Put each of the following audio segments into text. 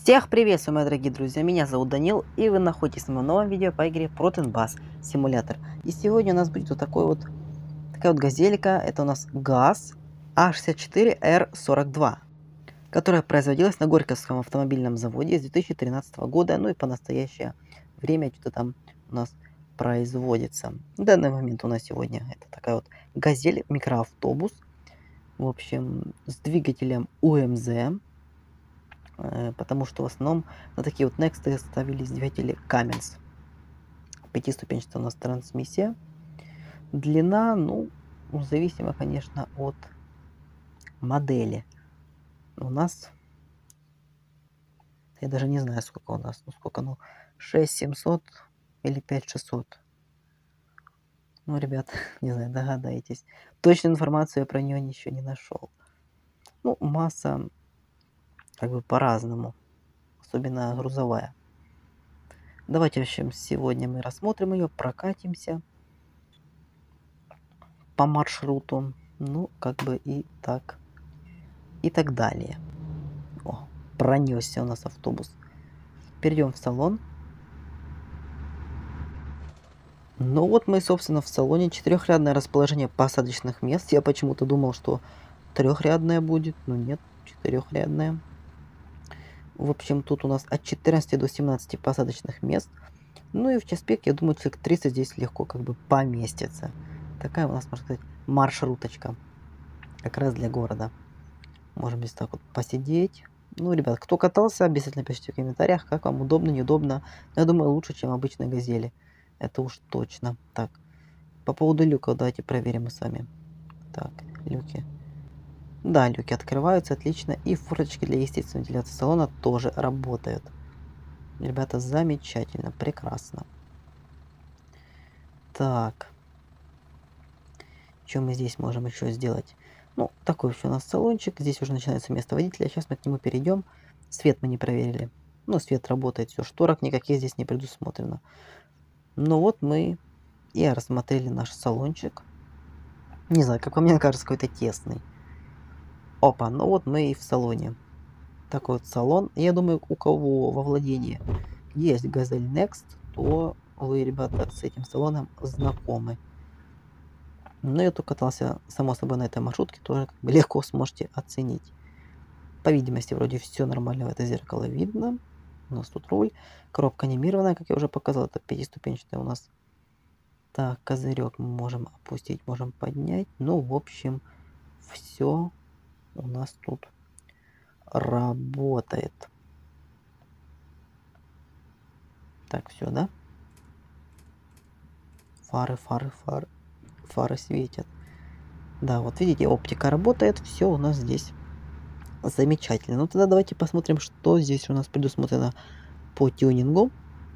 Всех приветствую, мои дорогие друзья, меня зовут Данил, и вы находитесь на моем новом видео по игре Proton Simulator. И сегодня у нас будет вот такая вот газелька, это у нас ГАЗ А64Р42, которая производилась на Горьковском автомобильном заводе с 2013 года, ну и по настоящее время что-то там у нас производится. В данный момент у нас сегодня это такая вот газель, микроавтобус, в общем, с двигателем УМЗ. Потому что в основном на такие вот Next ставились двигатели Cummins. Пятиступенчатая у нас трансмиссия. Длина, ну, зависимо, конечно, от модели. У нас, я даже не знаю, сколько у нас, 6700 или 5600. Ну, ребят, не знаю, догадайтесь. Точную информацию я про нее еще не нашел. Ну, масса как бы по-разному, особенно грузовая. Давайте, в общем, сегодня мы рассмотрим ее, прокатимся по маршруту, ну, как бы и так далее. О, пронесся у нас автобус. Перейдем в салон. Ну вот мы, собственно, в салоне. Четырехрядное расположение посадочных мест. Я почему-то думал, что трехрядное будет, но нет, четырехрядное. В общем, тут у нас от 14 до 17 посадочных мест. Ну и в час пик, я думаю, человек 30 здесь легко как бы поместится. Такая у нас, можно сказать, маршруточка. Как раз для города. Можем здесь так вот посидеть. Ну, ребят, кто катался, обязательно пишите в комментариях, как вам удобно, неудобно. Я думаю, лучше, чем обычной газели. Это уж точно. Так, по поводу люка давайте проверим мы с вами. Так, люки. Да, люки открываются, отлично. И форточки для естественной вентиляции салона тоже работают. Ребята, замечательно, прекрасно. Так. Что мы здесь можем еще сделать? Ну, такой еще у нас салончик. Здесь уже начинается место водителя. Сейчас мы к нему перейдем. Свет мы не проверили. Ну, свет работает, все. Шторок никаких здесь не предусмотрено. Ну вот мы и рассмотрели наш салончик. Не знаю, как по мне кажется, какой-то тесный. Опа, ну вот мы и в салоне. Такой вот салон. Я думаю, у кого во владении есть Газель Next, то вы, ребята, с этим салоном знакомы. Но я только катался, само собой, на этой маршрутке, тоже как бы легко сможете оценить. По видимости, вроде все нормально в это зеркало видно. У нас тут руль. Коробка анимированная, как я уже показал, это пятиступенчатая у нас. Так, козырек мы можем опустить, можем поднять. Ну, в общем, все у нас тут работает. Так, все, да? Фары светят. Да, вот видите, оптика работает, все у нас здесь замечательно. Ну тогда давайте посмотрим, что здесь у нас предусмотрено по тюнингу.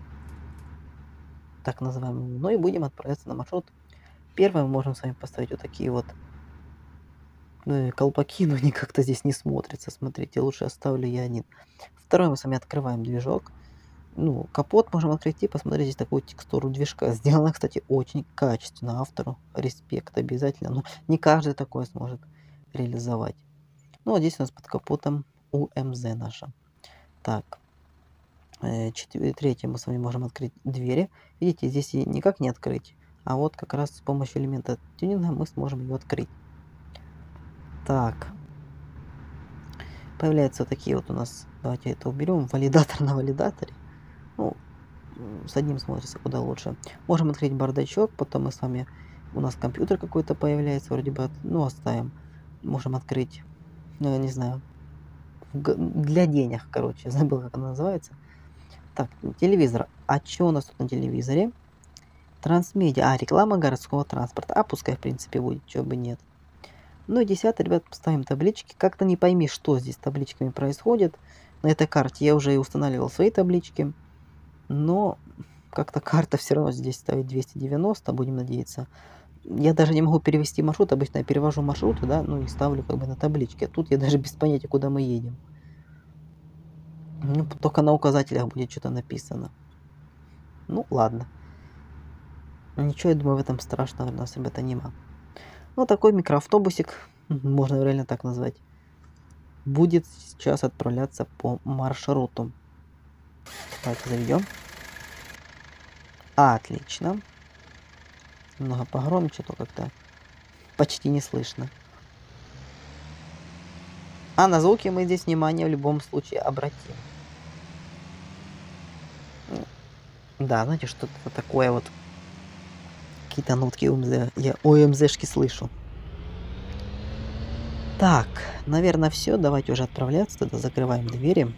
Так называемому. Ну и будем отправляться на маршрут. Первое, мы можем с вами поставить вот такие вот колпаки, но они как-то здесь не смотрятся. Смотрите, лучше оставлю я один. Второе, мы с вами открываем движок. Ну, капот можем открыть и посмотреть здесь такую текстуру движка. Сделано, кстати, очень качественно. Автору респект обязательно. Но не каждый такое сможет реализовать. Ну, а здесь у нас под капотом УМЗ наша. Так. Третье, мы с вами можем открыть двери. Видите, здесь и никак не открыть. А вот как раз с помощью элемента тюнинга мы сможем ее открыть. Так. Появляются вот такие вот у нас. Давайте это уберем. Валидатор на валидаторе. Ну, с одним смотрится куда лучше. Можем открыть бардачок, потом мы с вами... У нас компьютер какой-то появляется, вроде бы, ну, оставим. Можем открыть, ну, я не знаю, для денег, короче, забыл, как она называется. Так, телевизор. А что у нас тут на телевизоре? Трансмедиа. А, реклама городского транспорта. А пускай, в принципе, будет, чего бы нет. Ну и 10, ребят, поставим таблички. Как-то не пойми, что здесь с табличками происходит. На этой карте я уже и устанавливал свои таблички. Но как-то карта все равно здесь ставит 290, будем надеяться. Я даже не могу перевести маршрут. Обычно я перевожу маршруты, да, ну и ставлю как бы на табличке. А тут я даже без понятия, куда мы едем. Ну, только на указателях будет что-то написано. Ну, ладно. Ничего, я думаю, в этом страшного у нас, ребята, нема. Ну, такой микроавтобусик, можно реально так назвать, будет сейчас отправляться по маршруту. Давайте заведем. Отлично. Немного погромче, то как-то почти не слышно. А на звуки мы здесь внимание в любом случае обратим. Да, знаете, что-то такое вот. Какие-то нотки ОМЗ. Я ОМЗшки слышу. Так, наверное, все. Давайте уже отправляться. Тогда закрываем двери.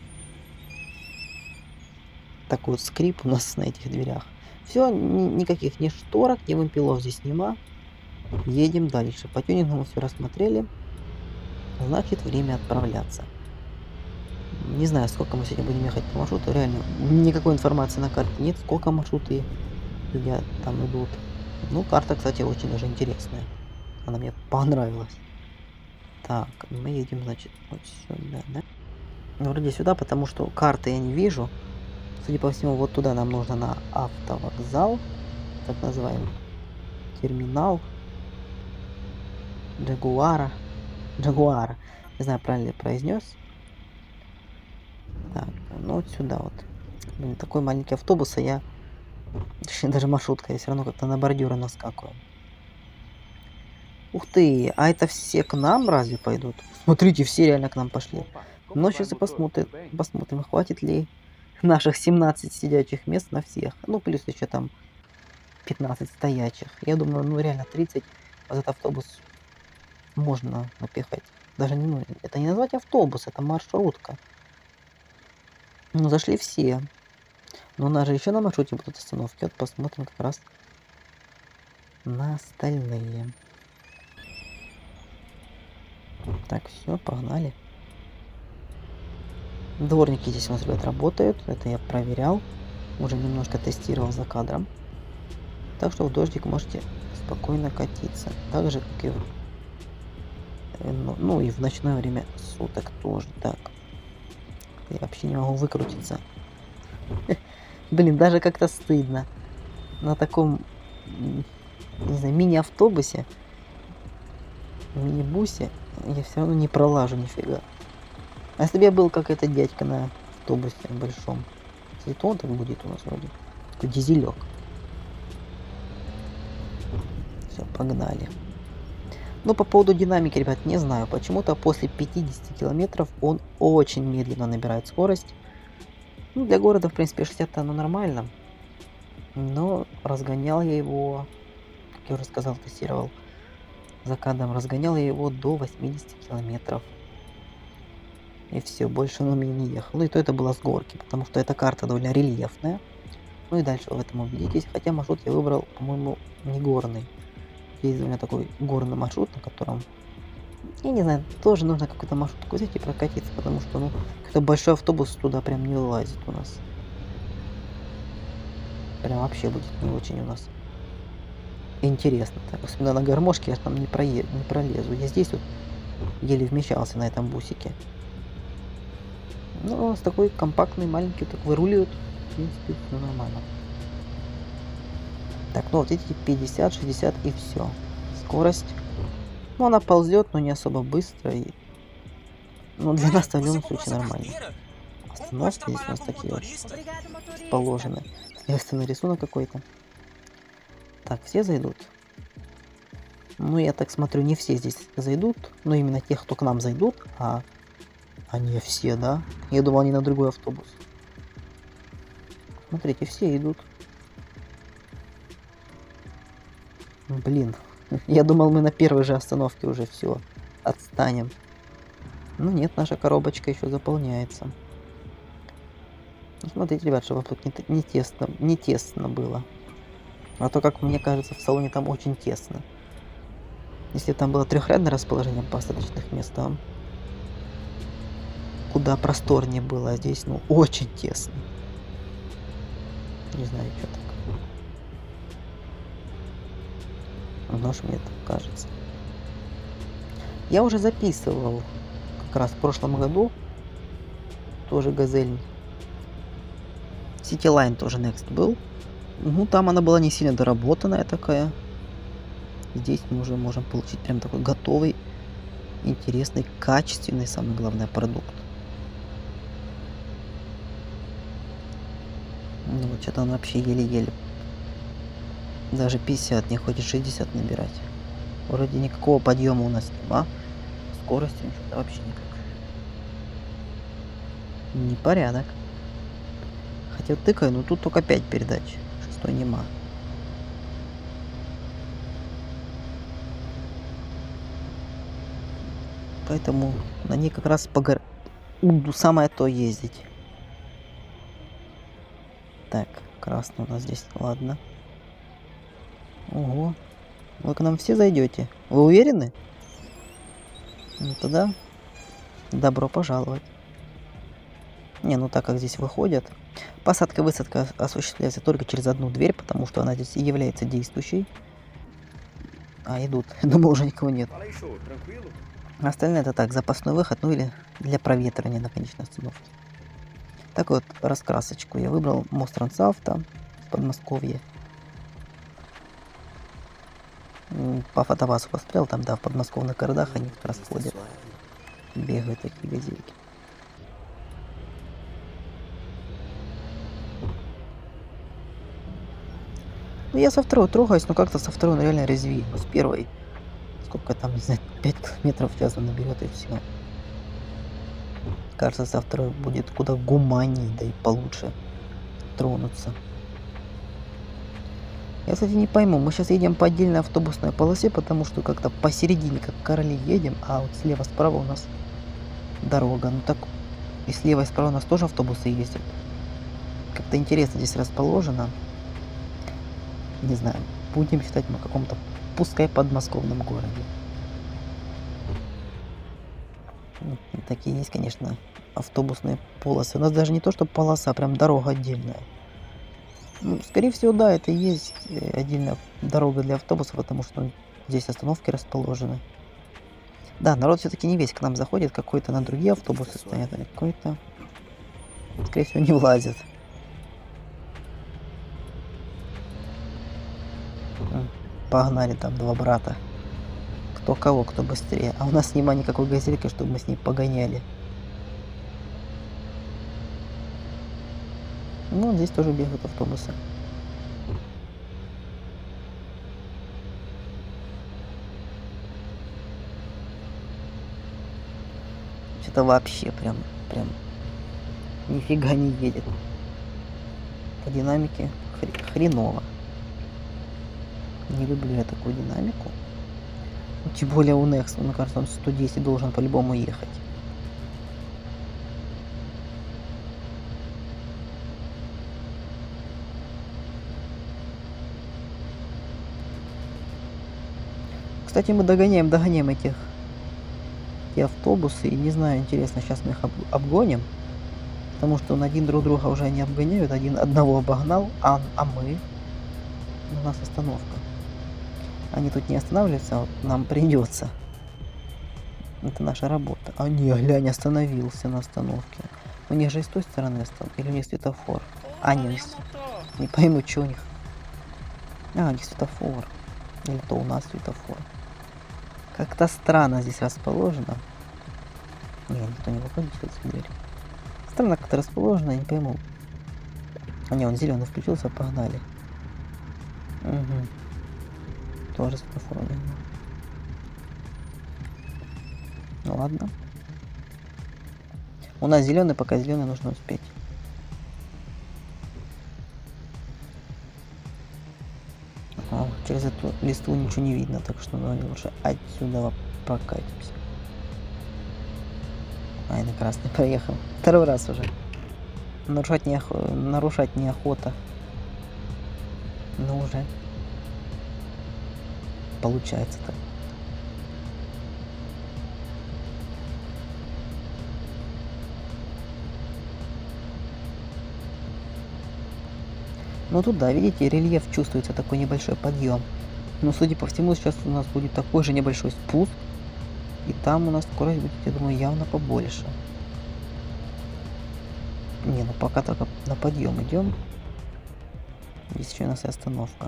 Такой вот скрип у нас на этих дверях. Все, никаких ни шторок, ни вымпелов здесь нема. Едем дальше. По тюнингу мы все рассмотрели. Значит, время отправляться. Не знаю, сколько мы сегодня будем ехать по маршруту. Реально, никакой информации на карте нет, сколько маршруты там идут. Ну, карта, кстати, очень даже интересная. Она мне понравилась. Так, мы едем, значит, вот сюда, да? Ну, вроде сюда, потому что карты я не вижу. Судя по всему, вот туда нам нужно на автовокзал. Так называемый. Терминал. Джагуара. Не знаю, правильно ли произнес. Так, ну вот сюда вот. Блин, такой маленький автобус, а я... Даже маршрутка, я все равно как-то на бордюры наскакиваю. Ух ты, а это все к нам разве пойдут? Смотрите, все реально к нам пошли. Но сейчас и посмотрим, хватит ли наших 17 сидячих мест на всех. Ну, плюс еще там 15 стоячих. Я думаю, ну реально 30 в этот автобус можно напихать. Даже не, ну, это не назвать автобус, это маршрутка. Ну, зашли все. Но у нас же еще на маршруте будут остановки. Вот посмотрим как раз на остальные. Так, все, погнали. Дворники здесь у нас, ребят, работают. Это я проверял. Уже немножко тестировал за кадром. Так что в дождик можете спокойно катиться. Так же, как и ну и в ночное время суток тоже. Так. Я вообще не могу выкрутиться. Блин, даже как-то стыдно. На таком, не знаю, мини-автобусе, мини-бусе я все равно не пролажу нифига. А если бы я был как этот дядька на автобусе большом, кстати, то он так будет у нас вроде. Такой дизелек. Все, погнали. Ну, по поводу динамики, ребят, не знаю. Почему-то после 50 километров он очень медленно набирает скорость. Ну, для города, в принципе, 60 оно нормально. Но разгонял я его, как я уже сказал, тестировал за кадром, разгонял я его до 80 километров. И все, больше он у меня не ехал. И то это было с горки, потому что эта карта довольно рельефная. Ну и дальше вы в этом убедитесь. Хотя маршрут я выбрал, по-моему, не горный. Есть у меня такой горный маршрут, на котором, я не знаю, тоже нужно какой-то маршрут взять и прокатиться, потому что, ну, какой-то большой автобус туда прям не лазит у нас. Прям вообще будет не очень у нас интересно. Так, особенно на гармошке я там не пролезу. Я здесь вот еле вмещался на этом бусике. Ну, у нас такой компактный, маленький, так выруливает. В принципе, все нормально. Так, ну вот эти 50, 60 и все. Скорость. Ну, она ползет, но не особо быстро. И... Ну, для нас в любом случае нормально. Остановки здесь у нас такие вот положены. Естественно, рисунок какой-то. Так, все зайдут? Ну, я так смотрю, не все здесь зайдут. Но именно тех, кто к нам зайдут. А не все, да? Я думал, они на другой автобус. Смотрите, все идут. Блин. Я думал, мы на первой же остановке уже все отстанем. Ну нет, наша коробочка еще заполняется. Ну, смотрите, ребят, чтобы тут не тесно было. А то, как мне кажется, в салоне там очень тесно. Если там было трехрядное расположение посадочных мест, там куда просторнее было, а здесь, ну, очень тесно. Не знаю, что так. Нож мне так кажется. Я уже записывал как раз в прошлом году тоже Газель. Cityline тоже Next был. Ну, там она была не сильно доработанная такая. Здесь мы уже можем получить прям такой готовый, интересный, качественный, самое главное, продукт. Ну вот что-то он вообще еле-еле. Даже 50 не хочет 60 набирать. Вроде никакого подъема у нас нема. Скоростью что-то вообще никак. Непорядок. Хотя тыкаю, но тут только 5 передач. 6 нема. Поэтому на ней как раз самое то ездить. Так, красный у нас здесь. Ладно. Ого. Вы к нам все зайдете? Вы уверены? Ну тогда добро пожаловать. Не, ну так как здесь выходят. Посадка и высадка осуществляется только через одну дверь, потому что она здесь и является действующей. А, идут. Думаю, уже никого нет. Остальное это так, запасной выход, ну или для проветривания на конечной остановке. Так вот, раскрасочку я выбрал мост Трансавто в Подмосковье. По фотовазу посмотрел, там, да, в подмосковных городах они как раз ходят. Бегают такие газельки. Ну, я со второй трогаюсь, но как-то со второй он реально резвее. Но с первой, сколько там, не знаю, 5 км в час он наберет и все. Кажется, со второй будет куда гуманнее, да и получше тронуться. Я, кстати, не пойму, мы сейчас едем по отдельной автобусной полосе, потому что как-то посередине, как короли, едем, а вот слева-справа у нас дорога. Ну так, и слева и справа у нас тоже автобусы ездят. Как-то интересно здесь расположено. Не знаю, будем считать мы в каком-то, пускай подмосковном городе. Вот такие есть, конечно, автобусные полосы. У нас даже не то, что полоса, а прям дорога отдельная. Ну, скорее всего, да, это и есть отдельная дорога для автобусов, потому что здесь остановки расположены. Да, народ все-таки не весь к нам заходит, какой-то на другие автобусы стоят, а какой-то, скорее всего, не влазит. Погнали там два брата. Кто кого, кто быстрее. А у нас нема никакой газельки, чтобы мы с ней погоняли. Ну, здесь тоже бегают автобусы. Что-то вообще прям нифига не едет. По динамике хреново. Не люблю я такую динамику. Ну, тем более у Next, мне кажется, он 110 должен по-любому ехать. Кстати, мы догоняем эти автобусы. И не знаю, интересно, сейчас мы их обгоним. Потому что он один друг друга уже не обгоняют. Один одного обогнал, а мы... У нас остановка. Они тут не останавливаются, а вот нам придется. Это наша работа. А не, глянь, остановился на остановке. У них же и с той стороны остановка. Или у них светофор? А, нет, не пойму, что у них. А, у них светофор. Или то у нас светофор. Как-то странно здесь расположено. Не, никто не выходит через дверь. Странно как-то расположено, я не пойму. А не, он зеленый включился, погнали. Угу. Тоже светофор. Ну ладно. У нас зеленый, пока зеленый нужно успеть. О, через эту листву ничего не видно, так что давай лучше отсюда прокатимся. Ай, на красный проехал. Второй раз уже. Нарушать неохота. Ну уже. Получается так. Ну тут да, видите, рельеф чувствуется, такой небольшой подъем. Но судя по всему, сейчас у нас будет такой же небольшой спуск. И там у нас скорость будет, я думаю, явно побольше. Не, ну пока только на подъем идем. Здесь еще у нас и остановка.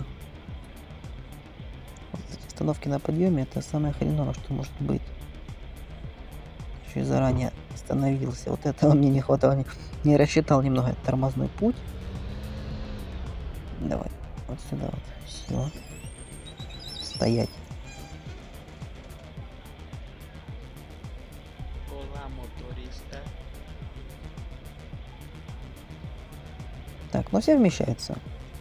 Вот эти остановки на подъеме это самое хреновое, что может быть. Еще и заранее остановился. Вот этого мне не хватало. Не рассчитал немного тормозной путь. Давай. Вот сюда вот. Все. Стоять. Hola, motorista. Так, ну все вмещаются.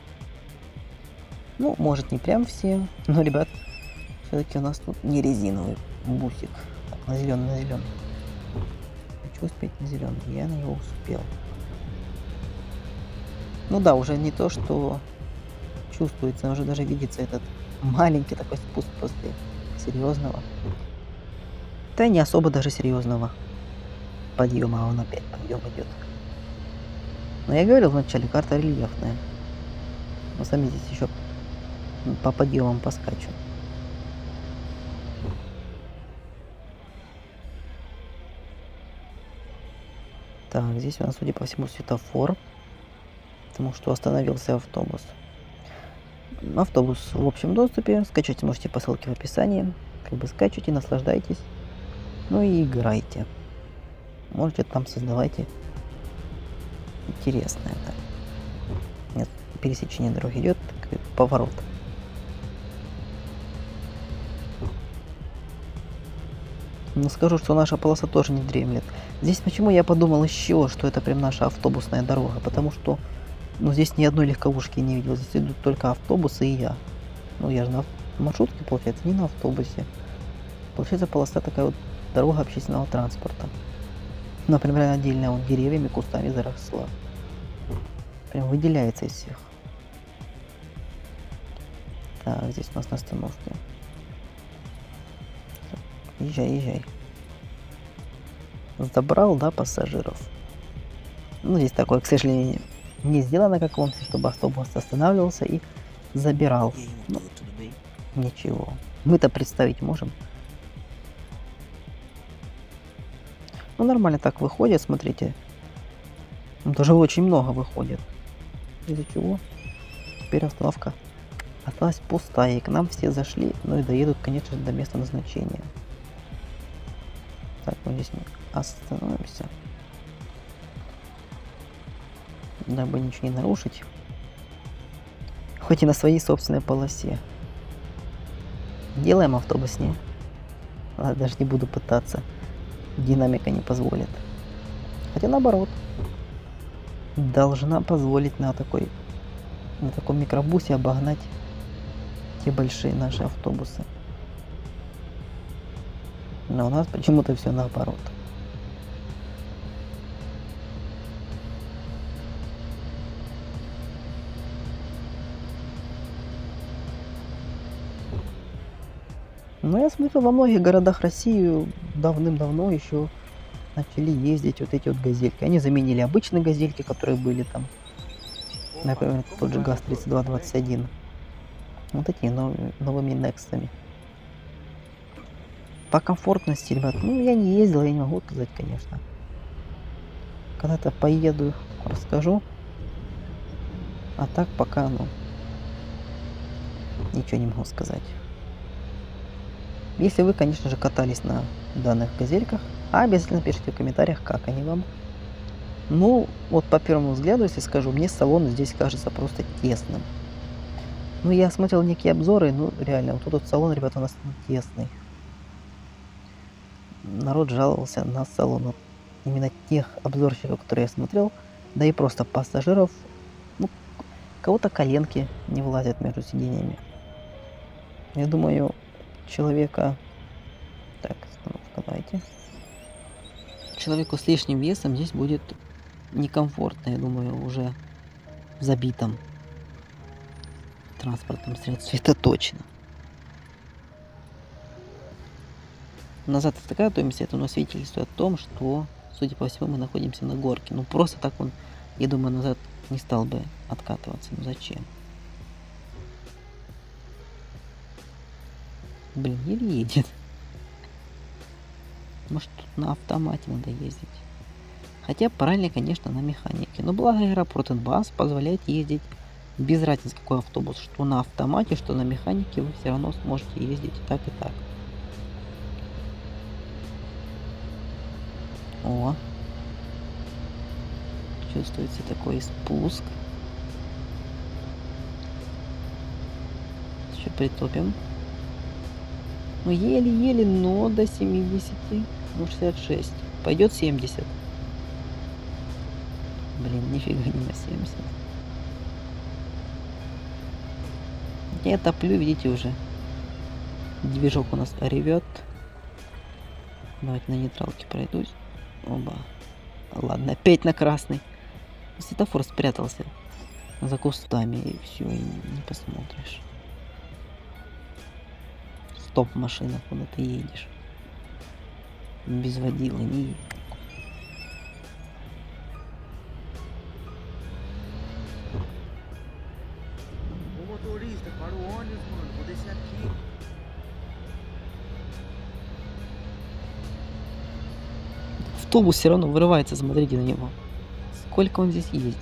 Ну, может, не прям все, но, ребят, все-таки у нас тут не резиновый бусик. Так, на зеленый, на зеленый. Хочу успеть на зеленый. Я на него успел. Ну да, уже не то, что чувствуется, уже даже видится этот маленький такой спуск после серьезного. Да не особо даже серьезного подъема, а он опять подъем идет. Но я говорил вначале, карта рельефная. Но сами здесь еще по подъемам поскачу. Так, здесь у нас, судя по всему, светофор. Потому что остановился автобус. Автобус в общем доступе. Скачать можете по ссылке в описании. Как бы скачивайте, наслаждайтесь. Ну и играйте. Можете там создавайте интересное. Да. Нет, пересечение дороги идет, поворот. Но скажу, что наша полоса тоже не дремлет. Здесь почему я подумал еще, что это прям наша автобусная дорога, потому что ну, здесь ни одной легковушки не видел, здесь идут только автобусы и я. Ну, я же на маршрутке, получается, не на автобусе. Получается, полоса такая вот дорога общественного транспорта. Например, отдельно он деревьями, кустами заросла. Прям выделяется из всех. Так, здесь у нас на остановке. Езжай, езжай. Забрал, да, пассажиров. Ну, здесь такое, к сожалению, не сделано, как в Омске, чтобы автобус останавливался и забирал. Ну, ничего. Мы-то представить можем. Ну, нормально так выходит, смотрите. Даже очень много выходит. Из-за чего? Теперь остановка осталась пустая, и к нам все зашли, ну и доедут, конечно же, до места назначения. Так, мы здесь остановимся. Дабы ничего не нарушить. Хоть и на своей собственной полосе. Делаем автобус, не? Ладно, даже не буду пытаться. Динамика не позволит. Хотя наоборот. Должна позволить на таком микробусе обогнать те большие наши автобусы. Но у нас почему-то все наоборот. Но я смотрю, во многих городах России давным-давно еще начали ездить вот эти вот газельки. Они заменили обычные газельки, которые были там. Например, тот же ГАЗ-3221. Вот эти новыми Нексами. По комфортности, ребят, ну я не ездил, я не могу сказать, конечно. Когда-то поеду, расскажу. А так пока, ну, ничего не могу сказать. Если вы, конечно же, катались на данных газельках, обязательно пишите в комментариях, как они вам. Ну, вот по первому взгляду, если скажу, мне салон здесь кажется просто тесным. Ну, я смотрел некие обзоры, ну, реально, вот этот салон, ребята, у нас тесный. Народ жаловался на салон. Вот именно тех обзорщиков, которые я смотрел, да и просто пассажиров, ну, кого-то коленки не влазят между сиденьями. Я думаю, человека... Так, остановка, давайте. Человеку с лишним весом здесь будет некомфортно, я думаю, уже в забитом транспортном средстве, это точно. Назад такая стоимость, это у нас свидетельствует о том, что, судя по всему, мы находимся на горке. Ну, просто так он, я думаю, назад не стал бы откатываться. Ну, зачем? Блин, еле едет. Может, тут на автомате надо ездить. Хотя правильно, конечно, на механике. Но благо аэропорт Инбас позволяет ездить без разницы, какой автобус. Что на автомате, что на механике, вы все равно сможете ездить и так, и так. О, чувствуется такой спуск. Сейчас притопим. Ну, еле-еле, но до 70. Ну, 66. Пойдет 70. Блин, нифига не на 70. Я топлю, видите, уже. Движок у нас ревет. Давайте на нейтралке пройдусь. Оба. Ладно, опять на красный. Светофор спрятался за кустами, и все, и не посмотришь. Стоп, машина, куда ты едешь? Без водила не едешь. Ô motorista, para o ônibus, mano. Vou descer aqui. Автобус все равно вырывается, смотрите на него. Сколько он здесь ездит.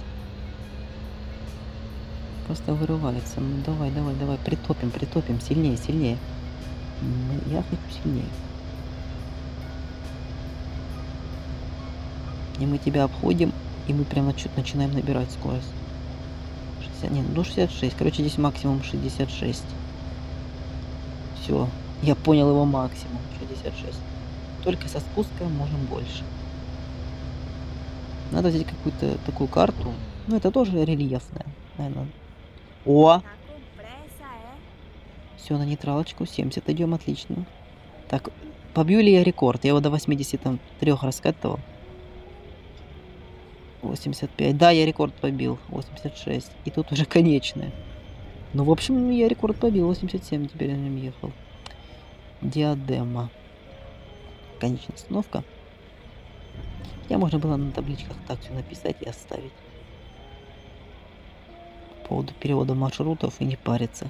Просто вырывается. Ну давай, давай, давай, притопим, притопим. Сильнее, сильнее. Я хочу сильнее. И мы тебя обходим, и мы прямо чуть начинаем набирать скорость. 60, нет, ну 66. Короче, здесь максимум 66. Все, я понял его максимум. 66. Только со спуском можем больше. Надо взять какую-то такую карту. Ну, это тоже рельефная, наверное. О! Все, на нейтралочку. 70 идем, отлично. Так, побью ли я рекорд? Я его до 83 раскатывал. 85. Да, я рекорд побил. 86. И тут уже конечная. Ну, в общем, я рекорд побил. 87 теперь на нем ехал. Диадема. Конечная остановка. Я можно было на табличках так все написать и оставить. По поводу перевода маршрутов и не париться.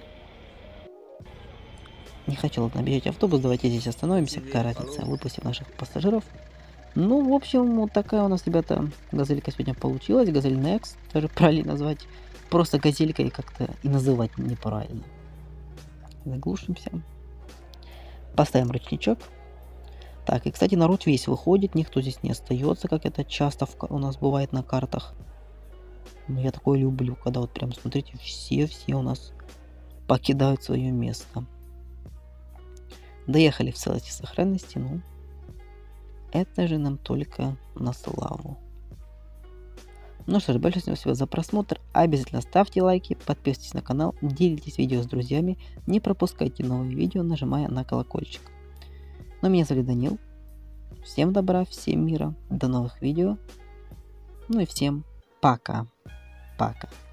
Не хотел набежать автобус. Давайте здесь остановимся. Какая разница? Выпустим наших пассажиров. Ну, в общем, вот такая у нас, ребята, газелька сегодня получилась. Газель Next. Даже правильно назвать. Просто газелькой как-то и называть неправильно. Заглушимся. Поставим ручничок. Так, и, кстати, народ весь выходит. Никто здесь не остается, как это часто у нас бывает на картах. Но я такое люблю, когда вот прям, смотрите, все у нас покидают свое место. Доехали в целости и сохранности, ну, это же нам только на славу. Ну что ж, большое спасибо за просмотр. Обязательно ставьте лайки, подписывайтесь на канал, делитесь видео с друзьями, не пропускайте новые видео, нажимая на колокольчик. Ну, меня зовут Данил. Всем добра, всем мира, до новых видео. Ну и всем пока. Пока.